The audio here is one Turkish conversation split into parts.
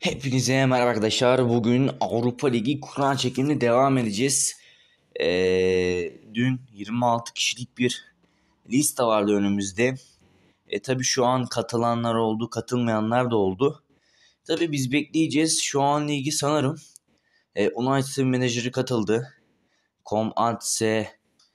Hepinize merhaba arkadaşlar. Bugün Avrupa Ligi kura çekimine devam edeceğiz. Dün 26 kişilik bir liste vardı önümüzde. Tabii şu an katılanlar oldu, katılmayanlar da oldu. Tabii biz bekleyeceğiz. Şu an ligi sanırım United'ın menajeri katıldı. Antse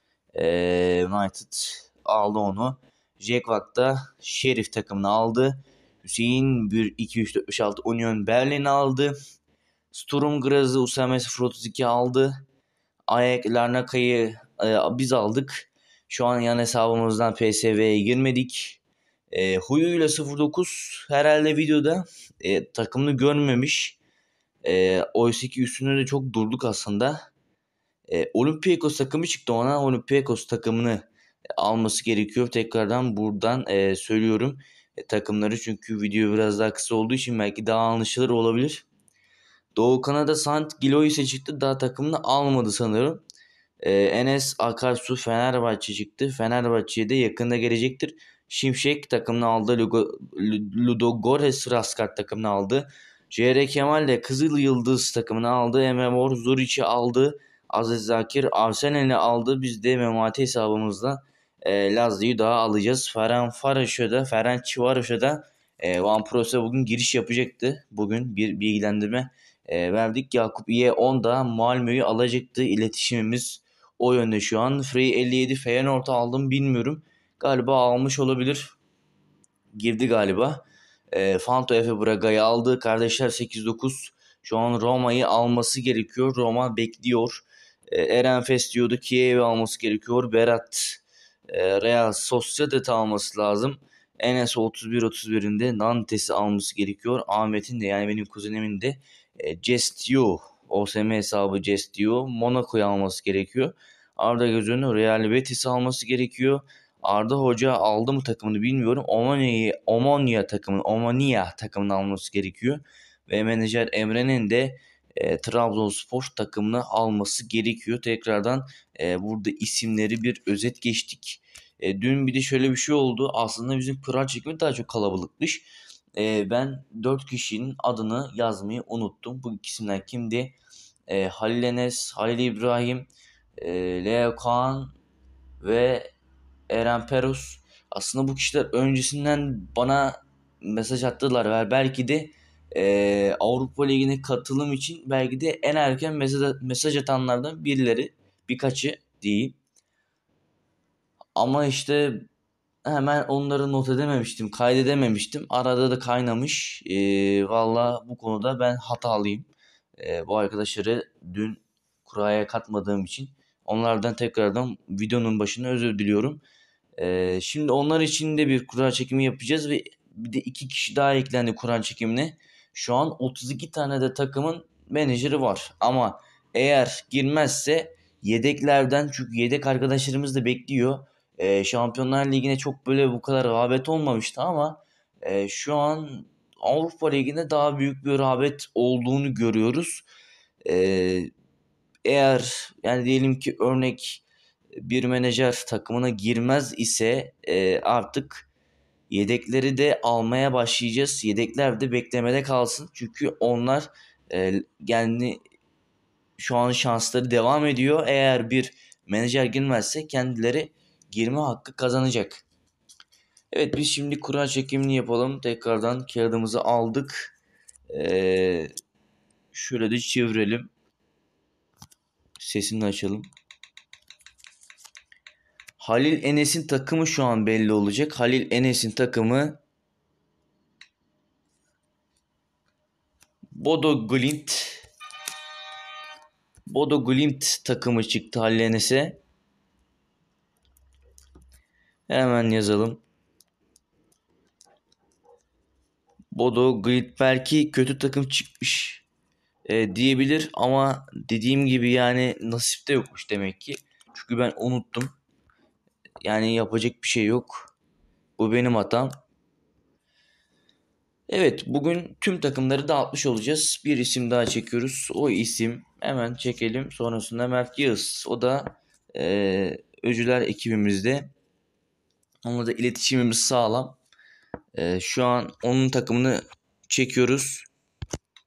United aldı onu. Jack Watt da Sheriff takımını aldı. Hüseyin 1, 2, 3, 4, 5, 6 Union Berlin aldı. Sturm Graz'ı USM 032 aldı. Ajax Larnaka'yı biz aldık. Şu an yan hesabımızdan PSV'ye girmedik. Huyu ile 09 herhalde videoda takımını görmemiş. Oysa ki üstünde de çok durduk aslında. Olympiakos takımı çıktı ona. Olympiakos takımını alması gerekiyor. Tekrardan buradan söylüyorum takımları. Çünkü video biraz daha kısa olduğu için belki daha anlaşılır olabilir. Doğu Kanada Sant Gilois'e çıktı. Daha takımını almadı sanırım. Enes Akarsu Fenerbahçe çıktı. Fenerbahçe'ye de yakında gelecektir. Şimşek takımını aldı. Ludogorets Raskart takımını aldı. CR Kemal de Kızıl Yıldız takımını aldı. Emre Mor Zuriç'i aldı. Aziz Zakir Arsenal'i aldı. Biz de Memati hesabımızda Lazio'yu daha alacağız. Ferhan Çivaroş'a da Van Pros'a bugün giriş yapacaktı. Bugün bir bilgilendirme verdik. Yakup İye 10 da Malmö'yü alacaktı. İletişimimiz o yönde şu an. Free 57 Feyenoord'u aldım bilmiyorum. Galiba almış olabilir. Girdi galiba. Fanto Efe Braga'yı aldı. Kardeşler 8-9. Şu an Roma'yı alması gerekiyor. Roma bekliyor. Eren Fes diyordu. Kiev'i alması gerekiyor. Berat Real Sociedad'ı alması lazım. Enes 31-31'inde Nantes'i alması gerekiyor. Ahmet'in de yani benim kuzenimin de Gestio OSM hesabı Gestio Monaco'yu alması gerekiyor. Arda Göz'ün Real Betis alması gerekiyor. Arda Hoca aldı mı takımını bilmiyorum. Omonia takımını alması gerekiyor. Ve menajer Emre'nin de Trabzonspor takımını alması gerekiyor. Tekrardan burada isimleri bir özet geçtik. Dün bir de şöyle bir şey oldu. Aslında bizim kura çekimi daha çok kalabalıkmış. Ben 4 kişinin adını yazmayı unuttum. Bu isimler kimdi? Halil Enes, Halil İbrahim, Leo Kaan ve Eren Perus. Aslında bu kişiler öncesinden bana mesaj attılar ve belki de Avrupa Ligi'ne katılım için belki de en erken mesaj atanlardan birileri, birkaçı değil. Ama işte hemen onları not edememiştim, kaydedememiştim. Arada da kaynamış. Valla bu konuda ben hatalıyım. Bu arkadaşları dün kuraya katmadığım için onlardan tekrardan videonun başına özür diliyorum. Şimdi onlar için de bir kura çekimi yapacağız ve bir de 2 kişi daha eklendi kura çekimine. Şu an 32 tane de takımın menajeri var. Ama eğer girmezse yedeklerden, çünkü yedek arkadaşlarımız da bekliyor. Şampiyonlar Ligi'ne çok böyle bu kadar rağbet olmamıştı ama şu an Avrupa Ligi'ne daha büyük bir rağbet olduğunu görüyoruz. Ee, Eğer yani diyelim ki örnek bir menajer takımına girmez ise artık yedekleri de almaya başlayacağız. Yedekler de beklemede kalsın. Çünkü onlar yani şu an şansları devam ediyor. Eğer bir menajer girmezse kendileri girme hakkı kazanacak. Evet, biz şimdi kura çekimini yapalım. Tekrardan kağıdımızı aldık. Şöyle de çevirelim. Sesini açalım. Halil Enes'in takımı şu an belli olacak. Halil Enes'in takımı Bodo Glimt. Bodo Glimt takımı çıktı Halil Enes'e. Hemen yazalım. Bodo Glimt belki kötü takım çıkmış diyebilir ama dediğim gibi yani nasipte yokmuş demek ki. Çünkü ben unuttum. Yani yapacak bir şey yok. Bu benim hatam. Evet, bugün tüm takımları dağıtmış olacağız. Bir isim daha çekiyoruz. O isim hemen çekelim. Sonrasında Mert Yağız. O da Öcüler ekibimizde. Onunla da iletişimimiz sağlam. Şu an onun takımını çekiyoruz.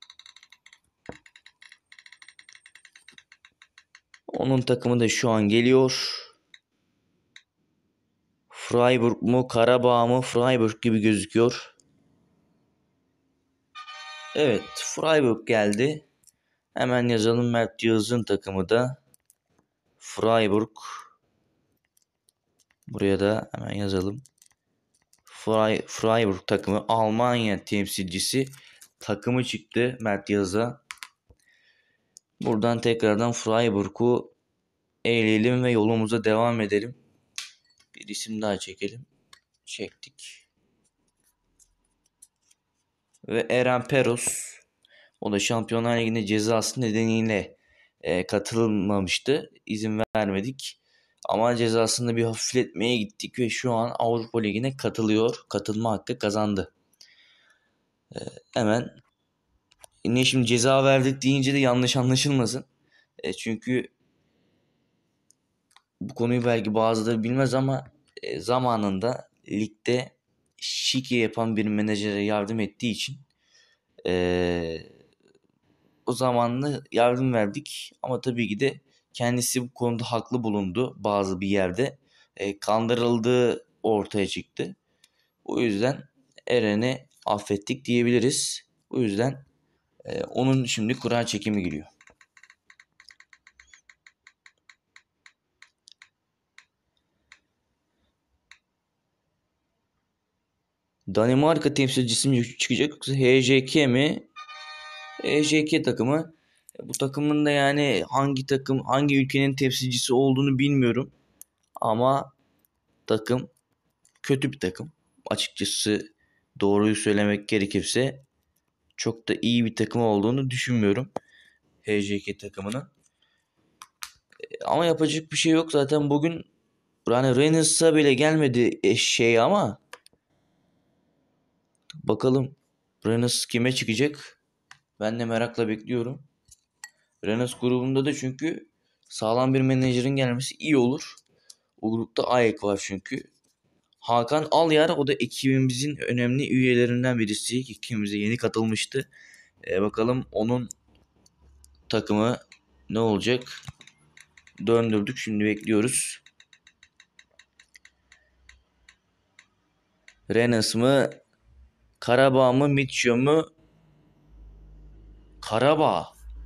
Onun takımı da şu an geliyor. Freiburg mu Karabağ mı? Freiburg gibi gözüküyor. Evet, Freiburg geldi. Hemen yazalım, Mert Yağız'ın takımı da Freiburg. Buraya da hemen yazalım. Freiburg takımı, Almanya temsilcisi takımı çıktı Mert Yağız'a. Buradan tekrardan Freiburg'u eğleyelim ve yolumuza devam edelim. Bir isim daha çekelim. Çektik. Ve Eren Peros. O da Şampiyonlar Ligi'nde cezası nedeniyle katılmamıştı. İzin vermedik. Ama cezasını bir hafifletmeye gittik ve şu an Avrupa Ligi'ne katılıyor. Katılma hakkı kazandı. Hemen yine şimdi ceza verdik deyince de yanlış anlaşılmasın. Çünkü bu konuyu belki bazıları bilmez ama zamanında ligde şike yapan bir menajere yardım ettiği için o zamanla yardım verdik. Ama tabii ki de kendisi bu konuda haklı bulundu bazı bir yerde. Kandırıldığı ortaya çıktı. O yüzden Eren'i affettik diyebiliriz. O yüzden onun şimdi kura çekimi geliyor. Danimarka temsilcisi mi çıkacak yoksa HJK mi? HJK takımı. Bu takımın da yani hangi takım, hangi ülkenin temsilcisi olduğunu bilmiyorum. Ama takım kötü bir takım. Açıkçası doğruyu söylemek gerekirse çok da iyi bir takım olduğunu düşünmüyorum HJK takımının. Ama yapacak bir şey yok zaten bugün. Yani Rennes'a bile gelmedi şey ama bakalım Rennes kime çıkacak? Ben de merakla bekliyorum. Rennes grubunda da çünkü sağlam bir menajerin gelmesi iyi olur. O grupta Ajax var çünkü. Hakan Alyar, o da ekibimizin önemli üyelerinden birisi. Ekibimize yeni katılmıştı. Bakalım onun takımı ne olacak? Döndürdük, şimdi bekliyoruz. Rennes mı? Karabağ mı? Mitchell mu? Karabağ.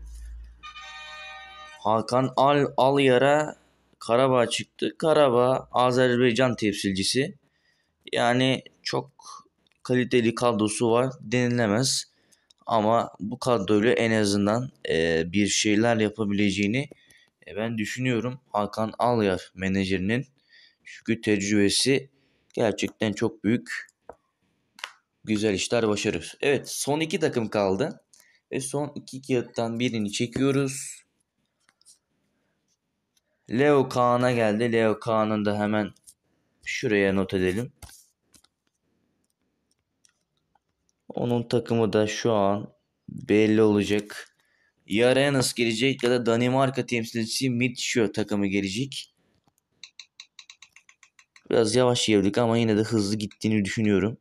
Hakan Alyar'a Karabağ çıktı. Karabağ Azerbaycan temsilcisi. Yani çok kaliteli kadrosu var denilemez. Ama bu kadroyla en azından bir şeyler yapabileceğini ben düşünüyorum. Hakan Alyar menajerinin, çünkü tecrübesi gerçekten çok büyük. Güzel işler başarır. Evet, son 2 takım kaldı. Ve son 2 kağıttan birini çekiyoruz. Leo Kaan'a geldi. Leo Kaan'ın da hemen şuraya not edelim. Onun takımı da şu an belli olacak. Ya Rennes gelecek ya da Danimarka temsilcisi Midtjylland takımı gelecek. Biraz yavaş geldik ama yine de hızlı gittiğini düşünüyorum.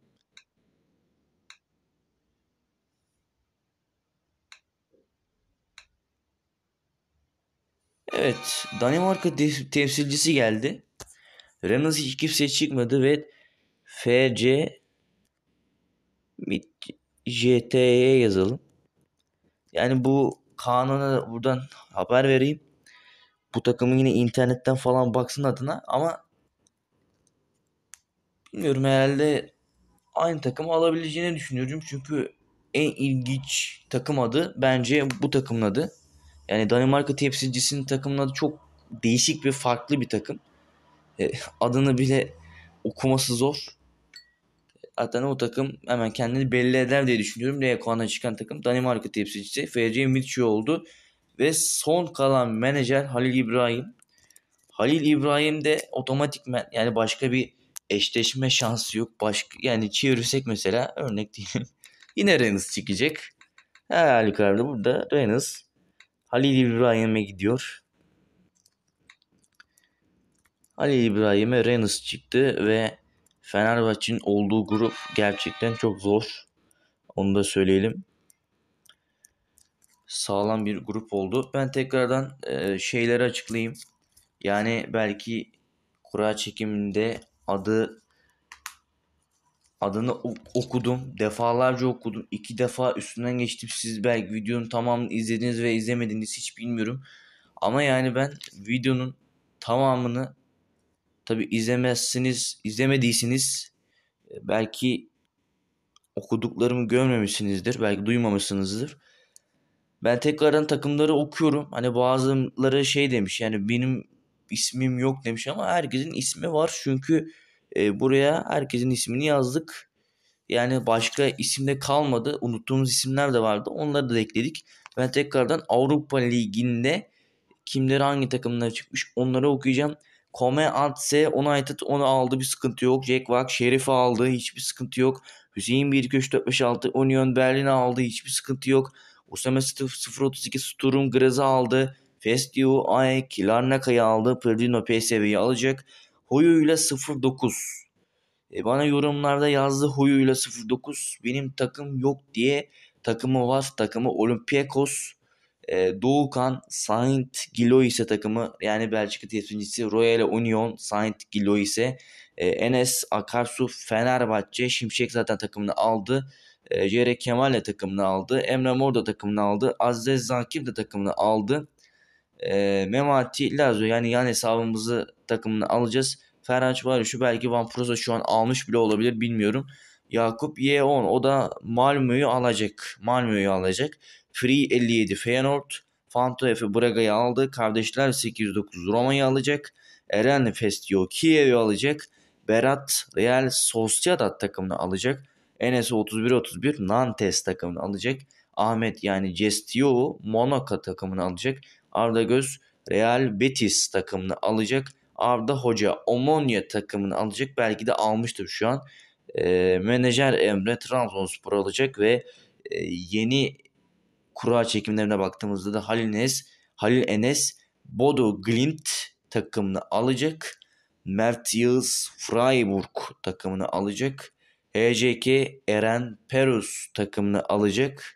Evet, Danimarka temsilcisi geldi. Rennes hiç kimse çıkmadı ve FC JT'ye yazalım. Yani bu Kaan'a buradan haber vereyim. Bu takımın yine internetten falan baksın adına, ama bilmiyorum, herhalde aynı takımı alabileceğini düşünüyorum. Çünkü en ilginç takım adı bence bu takımın adı. Yani Danimarka temsilcisinin takımın adı çok değişik ve farklı bir takım. Adını bile okuması zor. Zaten o takım hemen kendini belli eder diye düşünüyorum. L çıkan takım Danimarka temsilcisi FC Midtjylland oldu. Ve son kalan menajer Halil İbrahim. Halil İbrahim de otomatikmen, yani başka bir eşleşme şansı yok. Yani çevirirsek mesela, örnek diyelim. Yine Rennes çıkacak. Her halükarda burada Rennes Halil İbrahim'e gidiyor. Halil İbrahim'e Rennes çıktı ve Fenerbahçe'nin olduğu grup gerçekten çok zor. Onu da söyleyelim. sağlam bir grup oldu. Ben tekrardan şeyleri açıklayayım. Yani belki kura çekiminde adını okudum. Defalarca okudum. 2 defa üstünden geçtim. Siz belki videonun tamamını izlediniz ve izlemediniz, hiç bilmiyorum. Ama yani ben videonun tamamını tabi izlemediyseniz belki okuduklarımı görmemişsinizdir. Belki duymamışsınızdır. Ben tekrardan takımları okuyorum. Hani bazıları şey demiş, yani benim ismim yok demiş, ama herkesin ismi var. Çünkü buraya herkesin ismini yazdık. Yani başka isimde kalmadı. Unuttuğumuz isimler de vardı. Onları da ekledik. Ben tekrardan Avrupa Ligi'nde kimleri hangi takımlara çıkmış onları okuyacağım. Kome Atse United onu aldı, bir sıkıntı yok. Jack Wack Şerif'i aldı, hiçbir sıkıntı yok. Hüseyin 1 2 3 4 5 6 Union Berlin'i aldı, hiçbir sıkıntı yok. Usame 032 Sturm Graz'ı aldı. Festiu Aek Larnaka'yı aldı. Perdino PSV'yi alacak. Hoyu ile 09. Bana yorumlarda yazdı huyuyla 09 benim takım yok diye. Takımı var. Takımı Olympiakos. Doğukan Saint Gilloise takımı, yani Belçika temsilcisi Royal Union Saint Gilloise. Enes Akarsu Fenerbahçe. Şimşek zaten takımını aldı. Cere Kemal de takımını aldı. Emre Mor da takımını aldı. Aziz Zakir de takımını aldı. Memati Lazio, yani yan hesabımızı takımını alacağız. Ferhanç var şu, belki Van Prosa şu an almış bile olabilir, bilmiyorum. Yakup Y10 o da Malmö'yü alacak. Malmö'yü alacak. Free 57 Feyenoord. Fanto Efe Braga'yı aldı. Kardeşler 809 Roma'yı alacak. Eren Festio Kiev'i alacak. Berat Real Sociedad takımını alacak. Enes 31 Nantes takımını alacak. Ahmet yani Gestio Monaco takımını alacak. Arda Göz Real Betis takımını alacak. Arda Hoca Omonia takımını alacak. Belki de almıştır şu an. Menajer Emre Trabzonspor alacak ve yeni kura çekimlerine baktığımızda da Halil Enes Bodo Glimt takımını alacak. Mert Yağız Freiburg takımını alacak. HJK Eren Perus takımını alacak.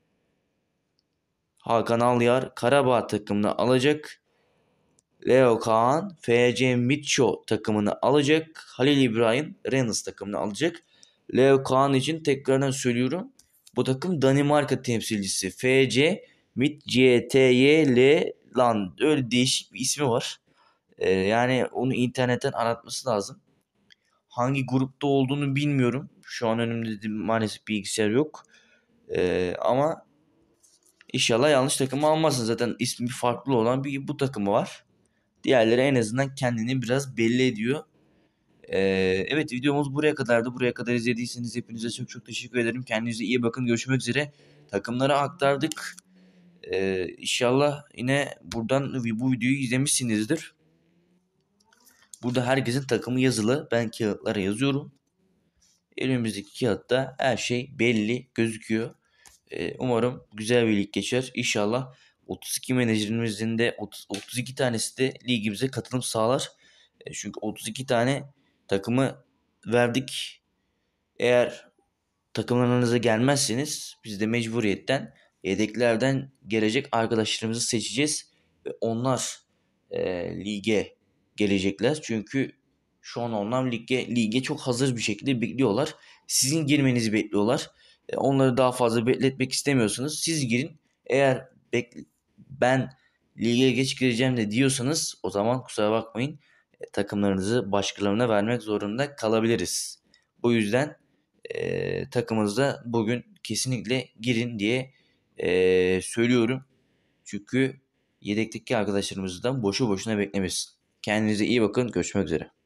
Hakan Alyar Karabağ takımını alacak. Leo Kaan FC Mitcho takımını alacak. Halil İbrahim Rennes takımını alacak. Leo Kaan için tekrardan söylüyorum. Bu takım Danimarka temsilcisi. FC Midtjylland lan, öyle değişik bir ismi var. Yani onu internetten aratması lazım. Hangi grupta olduğunu bilmiyorum. Şu an önümde de maalesef bilgisayar yok. Ama İnşallah yanlış takımı almazsın. Zaten ismi farklı olan bu takımı var. Diğerleri en azından kendini biraz belli ediyor. Evet, videomuz buraya kadardı. Buraya kadar izlediyseniz hepinize çok çok teşekkür ederim. Kendinize iyi bakın. Görüşmek üzere. Takımları aktardık. İnşallah yine buradan bu videoyu izlemişsinizdir. Burada herkesin takımı yazılı. Ben kağıtlara yazıyorum. Elimizdeki kağıtta her şey belli gözüküyor. Umarım güzel bir lig geçer. İnşallah 32 menajerimizin de 32 tanesi de ligimize katılım sağlar. Çünkü 32 tane takımı verdik. Eğer takımlarınıza gelmezseniz biz de mecburiyetten yedeklerden gelecek arkadaşlarımızı seçeceğiz. Ve onlar lige gelecekler. Çünkü şu an onlar lige çok hazır bir şekilde bekliyorlar. Sizin girmenizi bekliyorlar. Onları daha fazla bekletmek istemiyorsanız siz girin. Eğer ben lige geç gireceğim de diyorsanız o zaman kusura bakmayın. Takımlarınızı başkalarına vermek zorunda kalabiliriz. Bu yüzden takımınızda bugün kesinlikle girin diye söylüyorum. Çünkü yedekteki arkadaşlarımızdan boşu boşuna beklemesin. Kendinize iyi bakın. Görüşmek üzere.